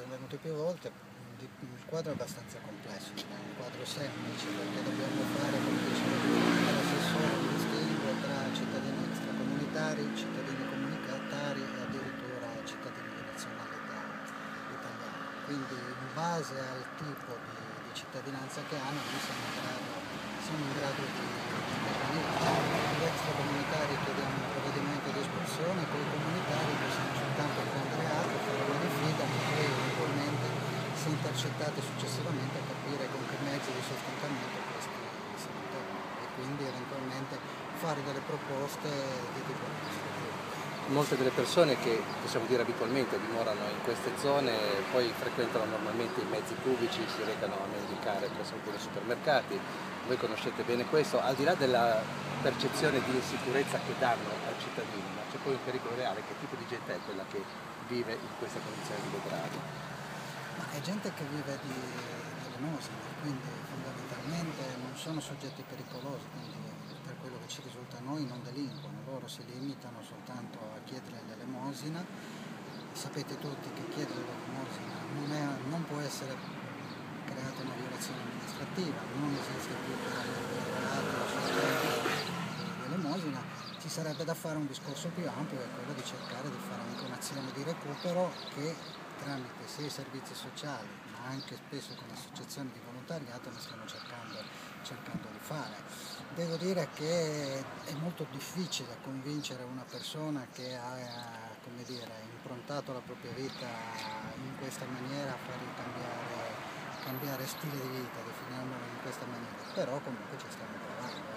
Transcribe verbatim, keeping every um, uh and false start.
venuti più volte, il quadro è abbastanza complesso, non è un quadro semplice perché dobbiamo fare, come diceva prima l'assessore, un distinguo tra cittadini extracomunitari, cittadini comunitari e addirittura cittadini di nazionalità italiana. Quindi in base al tipo di, di cittadinanza che hanno noi siamo in grado, siamo in grado di intervenire. Gli extracomunitari chiediamo un provvedimento di espulsione, con i comunitari possiamo soltanto prendere atto, fare una diffida e poi eventualmente, se intercettate successivamente, a capire con che mezzi di sostentamento questi si mantengono e quindi eventualmente fare delle proposte di tipo amministrativo. Molte delle persone che, possiamo dire abitualmente, dimorano in queste zone poi frequentano normalmente i mezzi pubblici, si recano a mendicare presso alcuni supermercati. Voi conoscete bene questo, al di là della percezione di insicurezza che danno ai cittadini, ma c'è poi un pericolo reale. Che tipo di gente è quella che vive in questa condizione di degrado? Ma è gente che vive di, di elemosina, quindi fondamentalmente non sono soggetti pericolosi, quindi per quello che ci risulta a noi non delinquono, loro si limitano soltanto a chiedere l'elemosina. Sapete tutti che chiedere l'elemosina non, è, non può essere creata una violazione amministrativa, non esiste più chiaramente il reato di elemosina, ci sarebbe da fare un discorso più ampio, è quello di cercare di fare anche un'azione di recupero che tramite sia i servizi sociali ma anche spesso con associazioni di volontariato ne stiamo cercando, cercando di fare. Devo dire che è molto difficile convincere una persona che ha, come dire, improntato la propria vita in questa maniera a fargli cambiare, cambiare stile di vita, definiamolo in questa maniera, però comunque ci stiamo provando.